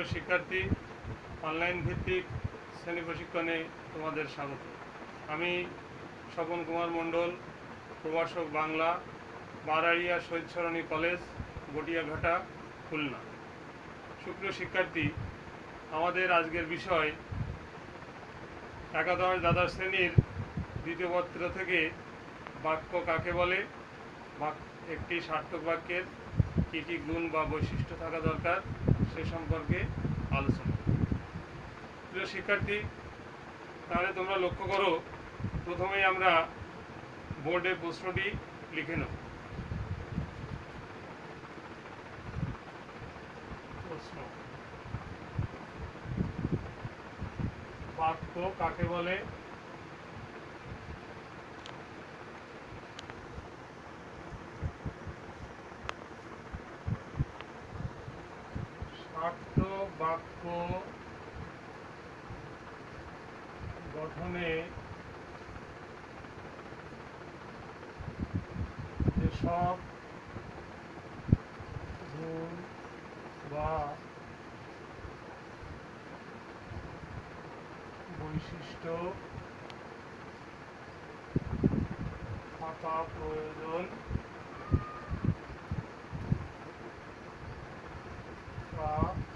শিক্ষার্থী, অনলাইন ভিত্তিক শ্রেণী প্রশিক্ষণে তোমাদের স্বাগত। আমি স্বপন কুমার মণ্ডল, প্রভাষক বাংলা, বারাড়িয়া শহীদ সরণি কলেজ, গটিয়াঘাটা, খুলনা। সুপ্রিয় শিক্ষার্থী, আমাদের আজকের বিষয় একাদশ দ্বাদশ শ্রেণীর দ্বিতীয় পত্র থেকে বাক্য কাকে বলে, একটি সার্থক বাক্যের কী কী গুণ বা বৈশিষ্ট্য থাকা দরকার সে সম্পর্কে আলোচনা। প্রিয় শিক্ষার্থী, তাহলে তোমরা লক্ষ্য করো, প্রথমেই আমরা বোর্ডে প্রশ্নটি লিখে নেব। প্রশ্ন: বাক্য কাকে বলে? সার্থক বাক্য গঠনে যেসব গুণ বা বৈশিষ্ট্য থাকা প্রয়োজন তা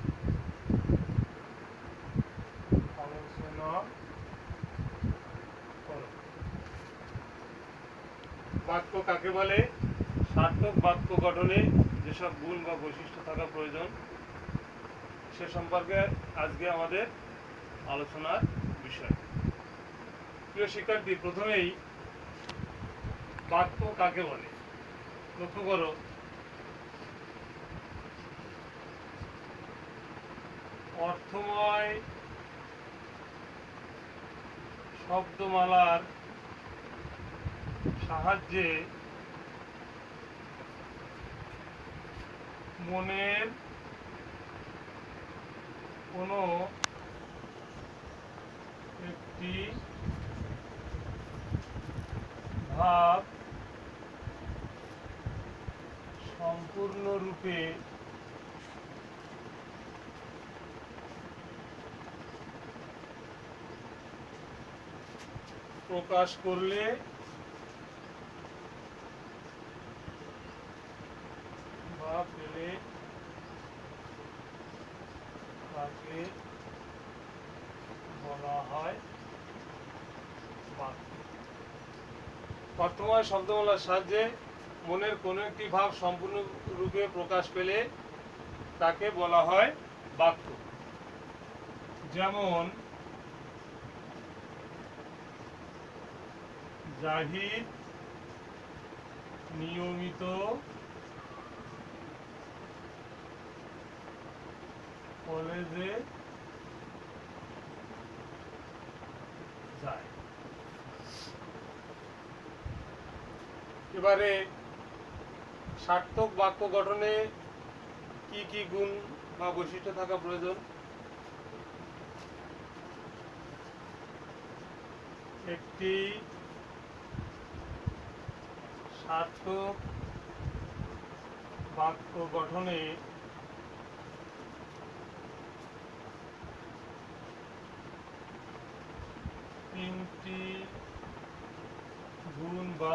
আলোচনা করো। বাক্য কাকে বলে? সার্থক বাক্য গঠনে যেসব গুণ বা বৈশিষ্ট্য থাকা প্রয়োজন সে সম্পর্কে আজকে আমাদের আলোচনার বিষয়। প্রিয় শিক্ষার্থী, প্রথমেই বাক্য কাকে বলে লক্ষ্য করো। অর্থময় শব্দমালার সাহায্যে মনের কোনো একটি ভাব সম্পূর্ণরূপে প্রকাশ করলে বা পেলে তাকে বলা হয় বাক্য। অর্থময় শব্দমালার সাহায্যে মনের কোনো একটি ভাব সম্পূর্ণরূপে প্রকাশ পেলে তাকে বলা হয় বাক্য। যেমন জাহিদ নিয়মিত কলেজে যায়। এবারে সার্থক বাক্য গঠনে কি কি গুণ বা বৈশিষ্ট্য থাকা প্রয়োজন? একটি সার্থক বাক্য গঠনে তিনটি গুণ বা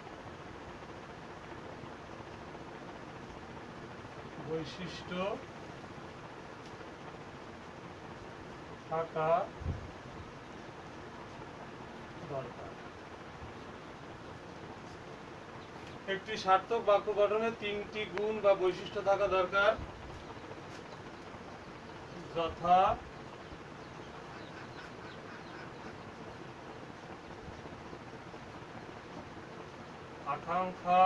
বৈশিষ্ট্য থাকা দরকার। একটি সার্থক বাক্য গঠনে তিনটি গুণ বা বৈশিষ্ট্য থাকা দরকার, যথা আকাঙ্ক্ষা,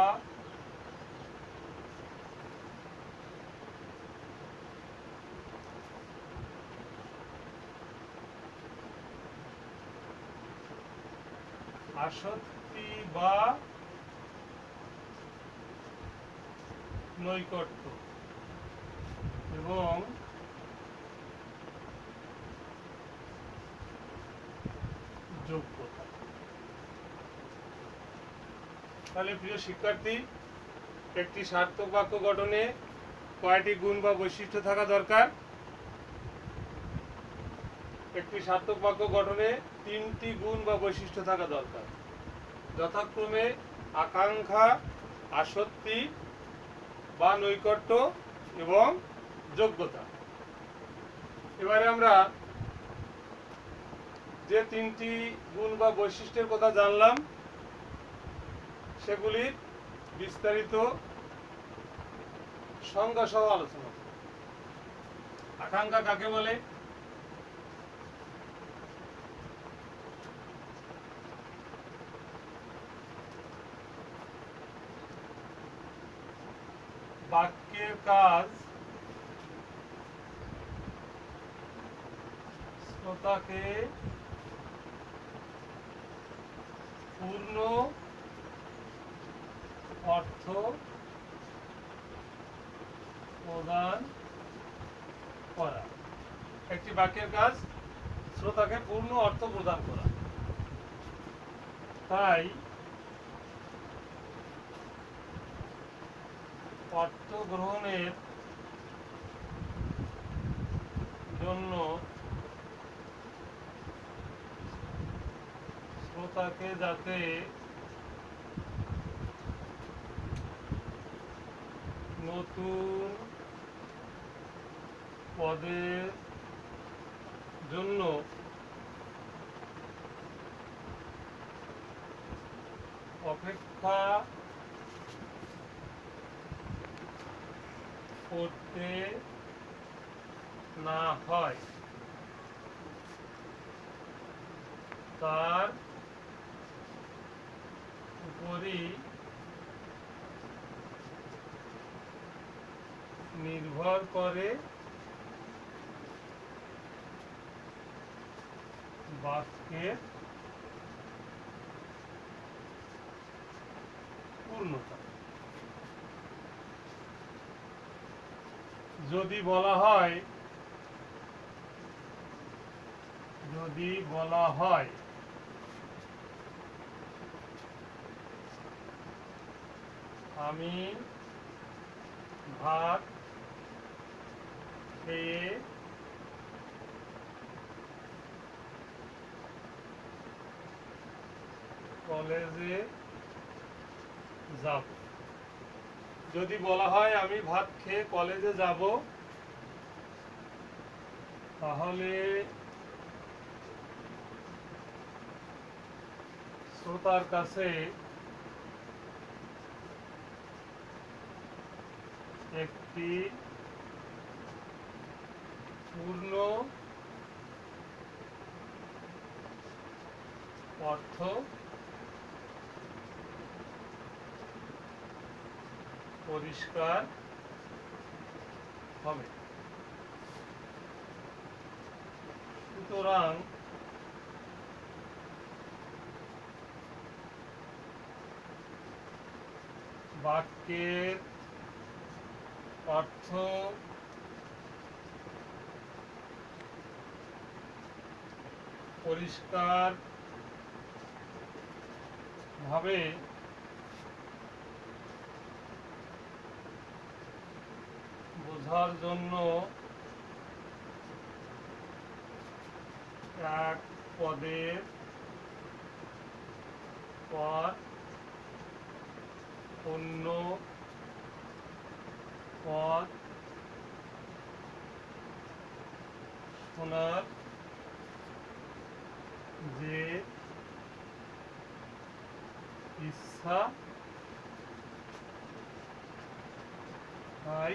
আসক্তি বা নৈকট্য এবং যোগ্যতা। তাহলে প্রিয় শিক্ষার্থী, একটি সার্থক বাক্য গঠনে কয়টি গুণ বা বৈশিষ্ট্য থাকা দরকার? একটি সার্থক বাক্য গঠনে তিনটি গুণ বা বৈশিষ্ট্য থাকা দরকার, যথাক্রমে আকাঙ্ক্ষা, আসক্তি বা নৈকট্য এবং যোগ্যতা। এবারে আমরা যে তিনটি গুণ বা বৈশিষ্ট্যের কথা জানলাম সেগুলির বিস্তারিত সংজ্ঞা সহ আলোচনা করব। আকাঙ্ক্ষা কাকে বলে? বাক্যের কাজ শ্রোতাকে পূর্ণ অর্থ প্রদান করা। একটি বাক্যের কাজ শ্রোতাকে পূর্ণ অর্থ প্রদান করা। তাই অর্থ গ্রহণের জন্য শ্রোতাকে যাতে নতুন পদের জন্য অপেক্ষা করতে না হয় তার উপরই নির্ভর করে বাক্যের পূর্ণতা। যদি বলা হয় আমি ভাত খেয়ে কলেজে যাব। যদি বলা হয় আমি ভাত খেয়ে কলেজে যাব, তাহলে শ্রোতার কাছে একটি পূর্ণ অর্থ পরিষ্কার হবে। সুতরাং বাক্যের অর্থ পরিষ্কার ভাবে বোঝার জন্য এক পদের পর অন্য পদ শোনার যে ইচ্ছা তাই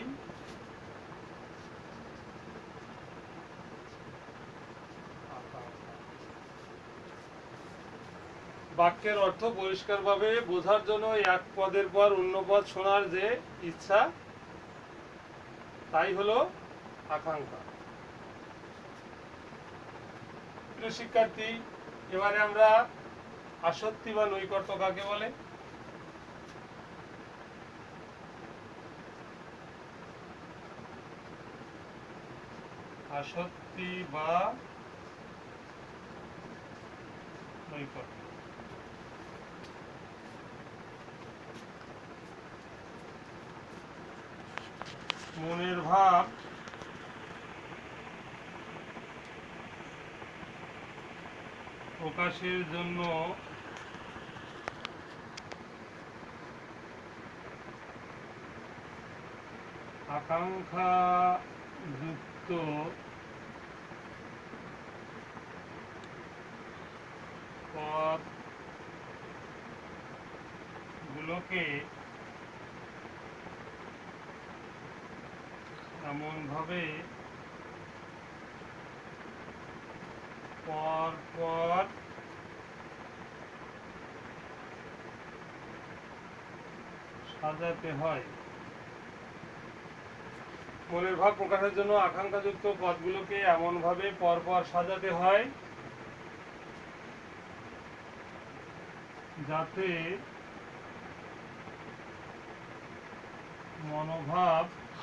বাক্যের অর্থ পরিষ্কারভাবে বোঝার জন্য এক পদের পর অন্য পদ শোনার যে ইচ্ছা তাই হলো আকাঙ্ক্ষা। প্রিয় শিক্ষার্থী, এবারে আমরা আসক্তি বা নৈকট্য কাকে বলে? আসক্তি বা নৈকট্য মনের ভাব প্রকাশের জন্য আকাঙ্ক্ষাযুক্ত পদগুলোকে এমনভাবে পরপর সাজাতে হয়। মনের ভাব প্রকাশের জন্য আকাঙ্ক্ষাযুক্ত পদগুলোকে এমনভাবে পরপর সাজাতে হয় যাতে মনোভাব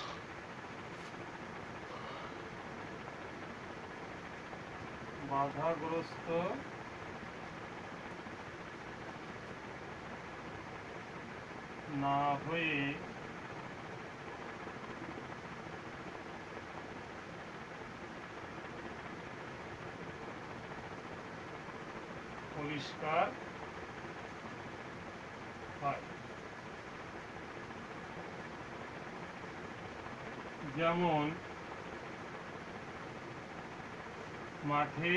বাধাগ্রস্ত না হয়ে পরিষ্কার হয়। যেমন মাঠে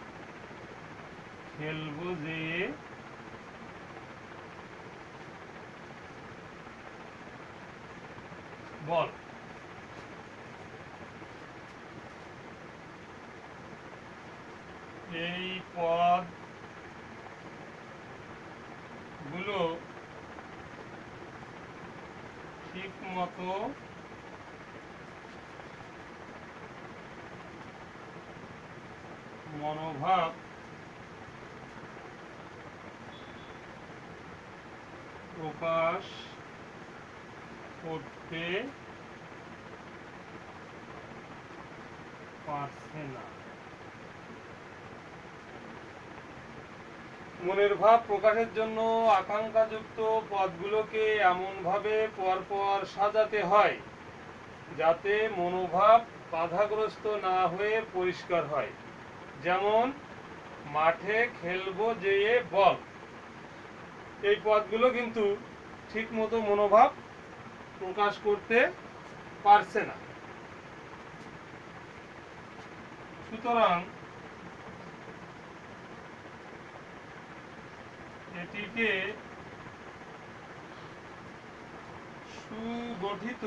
খেলবো যে বল, এই পদগুলো ঠিক মতো মনোভাব প্রকাশ করতে পারছে না। মনের ভাব প্রকাশের জন্য আকাঙ্ক্ষাযুক্ত পদগুলোকে এমনভাবে পরপর সাজাতে হয় যাতে মনোভাব বাধাগ্রস্ত না হয়ে পরিষ্কার হয়। যেমন মাঠে খেলবো যে বল, এই পদগুলো কিন্তু ঠিক মতো মনোভাব প্রকাশ করতে পারছে না। সুতরাং এটিকে সুগঠিত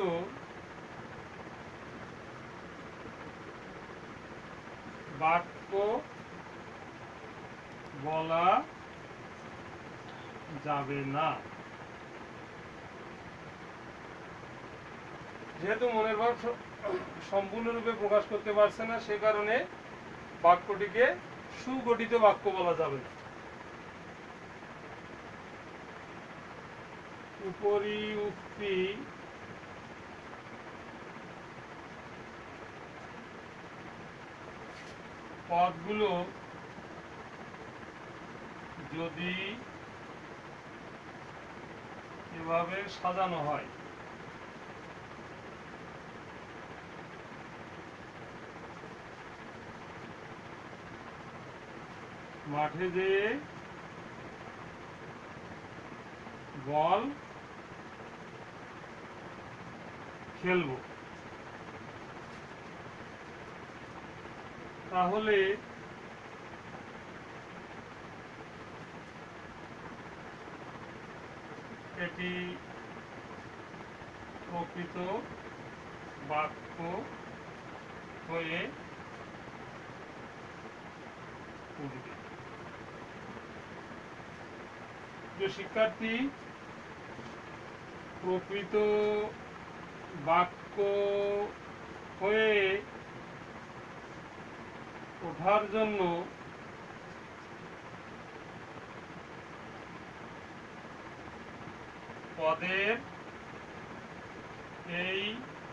বাক্য বলা যাবে না। যেহেতু মনের ভাব সম্পূর্ণরূপে প্রকাশ করতে পারছে না, সে কারণে বাক্যটিকে সুগঠিত বাক্য বলা যাবে না। উপরিউক্তি পদগুলো যদি এভাবে সাজানো হয়, মাঠে যেয়ে বল খেলবো, তাহলে এটি প্রকৃত বাক্য হয়ে উঠবে। যে শিক্ষার্থী, প্রকৃত বাক্য হয়ে ওঠার জন্য পদের এই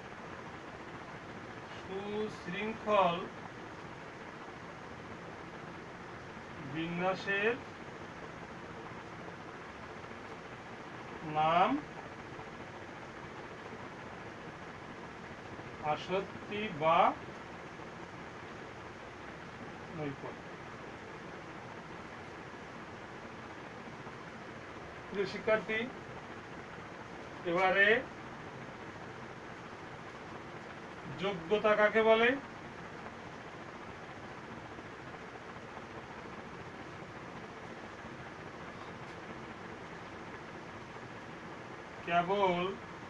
সুশৃঙ্খল বিন্যাসের নাম আসক্তি বা নৈকট্য। প্রিয় শিক্ষার্থী, এবারে যোগ্যতা কাকে বলে? কেবল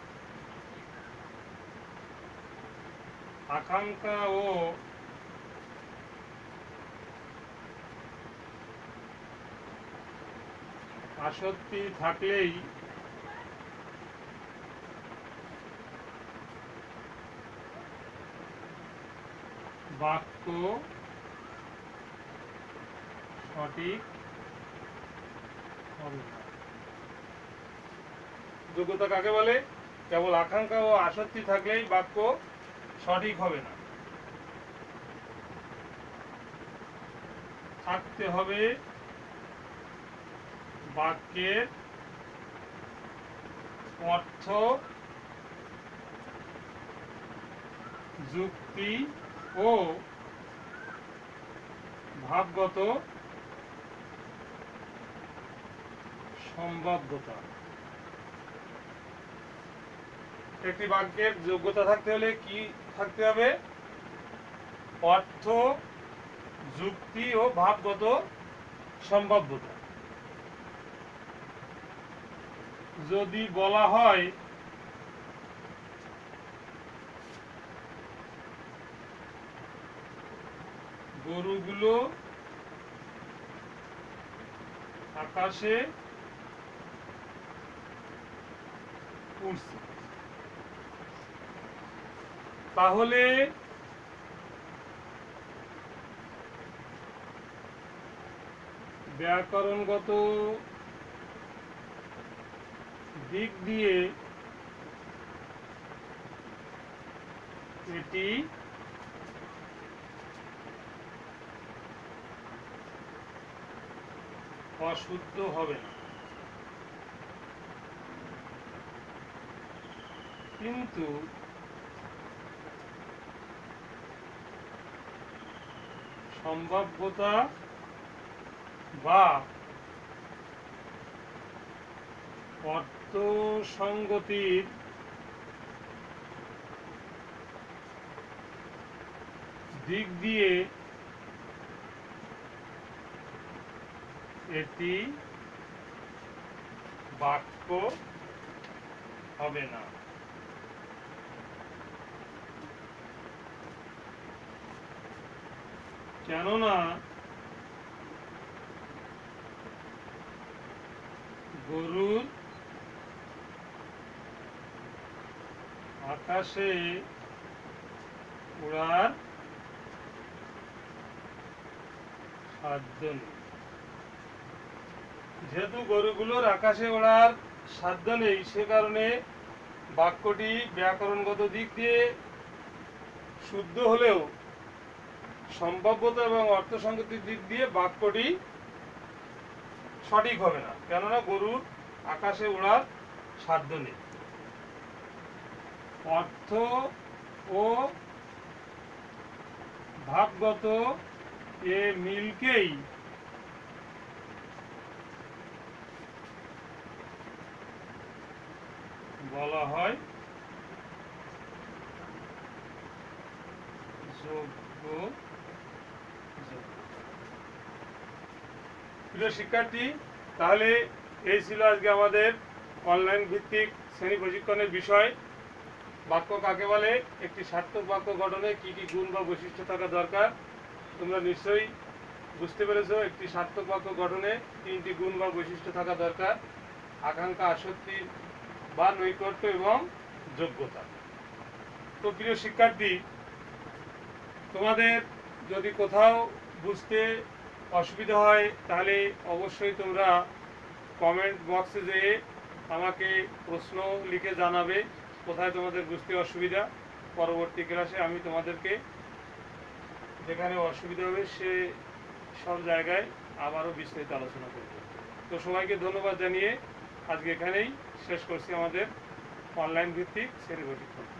আকাঙ্ক্ষা ও আসক্তি থাকলেই বাক্য সঠিক হবে না। যোগ্যতা কাকে বলে? কেবল আকাঙ্ক্ষা ও আসক্তি থাকলেই বাক্য সঠিক হবে না। থাকতে হবে বাক্যের অর্থ, যুক্তি ও ভাবগত সম্ভাব্যতা। একটি বাক্যের যোগ্যতা থাকতে হলে কি থাকতে হবে? অর্থ, যুক্তি ও ভাবগত সম্ভাব্যতা। যদি বলা হয় গরুগুলো আকাশে উড়ছে, তাহলে ব্যাকরণগত দিক দিয়ে এটি অশুদ্ধ হবে না। কিন্তু সম্ভাব্যতা বা অর্থসঙ্গতির দিক দিয়ে এটি বাক্য হবে না। কেননা গরুর আকাশে উড়ার সাধ্য নেই। যেহেতু গরুগুলোর আকাশে ওড়ার সাধ্য নেই, সে কারণে বাক্যটি ব্যাকরণগত দিক দিয়ে শুদ্ধ হলেও সম্ভাব্যতা এবং অর্থসঙ্গতির দিক দিয়ে বাক্যটি সঠিক হবে না, কেননা গরুর আকাশে ওড়ার সাধ্য নেই। অর্থ ও ভাবগত এ মিলকেই বলা হয় যোগ্য। প্রিয় শিক্ষার্থী, তাহলে এই ছিল আজকে আমাদের অনলাইন ভিত্তিক শ্রেণী প্রশিক্ষণের বিষয়। বাক্য কাকে বলে, একটি সার্থক বাক্য গঠনে কি কি গুণ বা বৈশিষ্ট্য থাকা দরকার তোমরা নিশ্চয়ই বুঝতে পেরেছো। একটি সার্থক বাক্য গঠনে 3টি গুণ বা বৈশিষ্ট্য থাকা দরকার: আকাঙ্ক্ষা, আসক্তি বা নৈকট্য এবং যোগ্যতা। তো প্রিয় শিক্ষার্থী, তোমাদের যদি কোথাও বুঝতে অসুবিধা হয় তাহলে অবশ্যই তোমরা কমেন্ট বক্সে যেয়ে আমাকে প্রশ্ন লিখে জানাবে কোথায় তোমাদের বুঝতে অসুবিধা। পরবর্তী ক্লাসে আমি তোমাদেরকে যেখানে অসুবিধা হবে সে সব জায়গায় আবারও বিস্তারিত আলোচনা করব। তো সবাইকে ধন্যবাদ জানিয়ে আজকে এখানেই শেষ করছি আমাদের অনলাইন ভিত্তিক শ্রেণী প্রশিক্ষণ।